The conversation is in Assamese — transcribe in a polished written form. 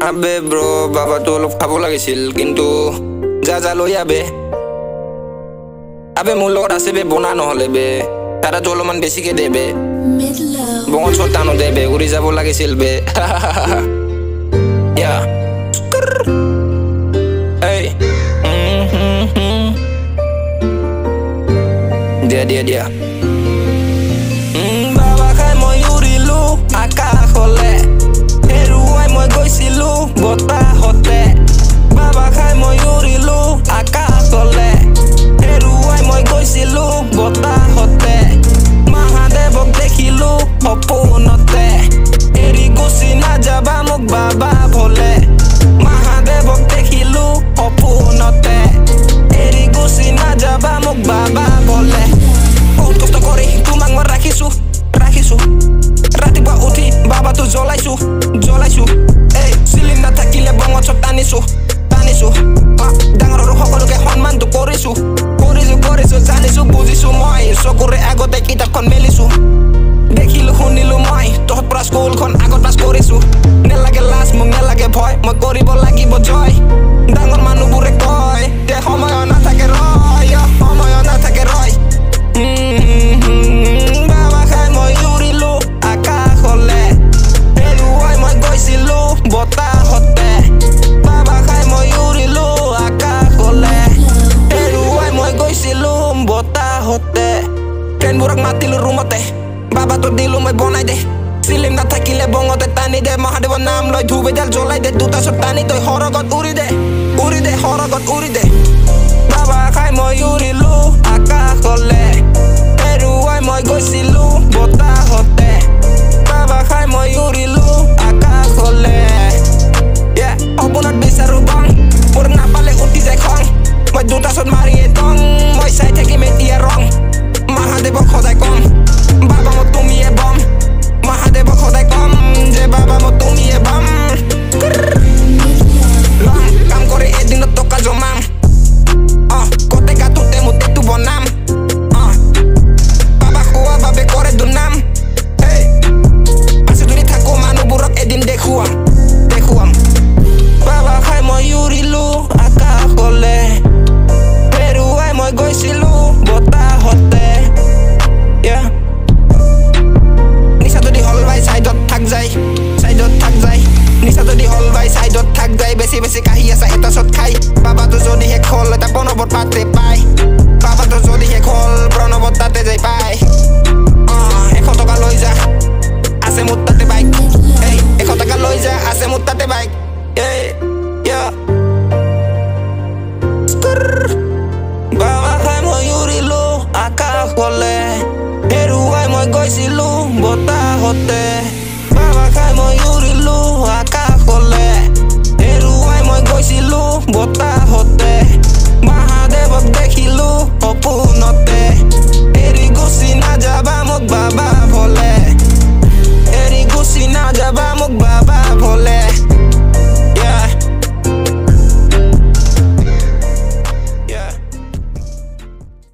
আবে ব্রো বাবা তো অলপ খাব লাগিছিল কিন্তু যা যা লৈ আবে আবে মোৰ লগত আছে বে বনা নহলে বে তারা তো অলপমান বেছিকে দেবে বঙত টানো দেবে উৰি যাব লাগিছিল বে ইয়া এই দিয়া বাবা খাই মই উৰিলো আকাশলে হেৰুৱাই মই গৈছিলো বতাহতে বাবা খাই মই উৰিলো আকাশলে হেৰুৱাই মই গৈছিলো বতাহতে মহাদেৱক দেখিলো সপোনতে এৰি গুচি নাযাবা মোক বাবা ভলে মহাদেৱক দেখিলো সপোনতে এৰি গুচি নাযাবা মোক বাবা ভলে বহুত কষ্ট কৰি তোমাক মই ৰাখিছো ৰাতিপুৱা উঠি বাবাটো জ্বলাইছো এই চিলিম নাথাকিলে বঙত চব টানিছো ডাঙৰৰ সকলোকে সন্মানটো কৰিছো জানিছো বুজিছো মই চকুৰে আগতে কিতাপখন মেলিছো দেখিলো শুনিলো মই তহঁত পৰা স্কুলখন আগত পাছ কৰিছো নেলাগে লাজ মোক নেলাগে ভয় মই কৰিব লাগিব জয় ডাঙৰ মানুহবোৰে কয় তে সময় নাথাকে ৰয় বাবা খাই মই উৰিলো আকাশলে হেৰুৱাই মই গৈছিলো বতাহতে বাবা খাই মই উৰিলো আকাশলে হেৰুৱাই মই গৈছিলো বতাহতে ট্ৰেইনবোৰক মাতিলো ৰুমতে বাবাটো দিলো মই বনাই দে চিলিম নাথাকিলে বঙতে টানি দে মহাদেৱৰ নাম লৈ ধূপ এডাল জ্বলাই দে দুটা চব টানি তই সৰগত উৰি দে সৰগত উৰি দে বাবা খাই মই উৰিলো আকাশলে হেৰুৱাই মই গৈছিলো বতাহতে বাবা খাই মই উৰিলো আকাশলে সপোনত বিচাৰো বং মোৰ নাপালে উঠি যায় খং মই দুটা চত মাৰিয়ে দং মই চাই থাকিম এতিয়া ৰং মহাদেৱক সদায় কম বাবা মই তুমিয়ে বম মহাদেৱক সদায় কম যে বাবা মই তুমিয়ে বম লং কাম কৰি এদিনত টকা জমাম গোটেই গাটোতে মোৰ টেটু বনাম বাবা খোৱা বাবে কৰে দুনাম পাছে যদি থাকো মানুহবোৰক এদিন দেখুৱাম বাবা খাই মই উৰিলো আকাশলে হেৰুৱাই মই গৈছিলো বতাহতে নিচা যদি হল ভাই চাইডত থাক যায় নিচা যদি হল ভাই চাইডত থাক যায় বেছি কাহি আছে এটা চত খাই বাবাটো যদি শেষ হল এটা প্ৰণৱত পাতে পায় বাবাটো যদি শেষ হল প্ৰণৱত তাতে যাই পায় 100 টকা লৈ যা আছে মোৰ তাতে বাইক 100 টকা লৈ যা আছে মোৰ তাতে বাইক বাবা খাই মই উৰিলো আকাশলে হেৰুৱাই মই গৈছিলো বতাহতে বাবা খাই মই উৰিলো আকাশলে হেৰুৱাই মই গৈছিলো বতাহতে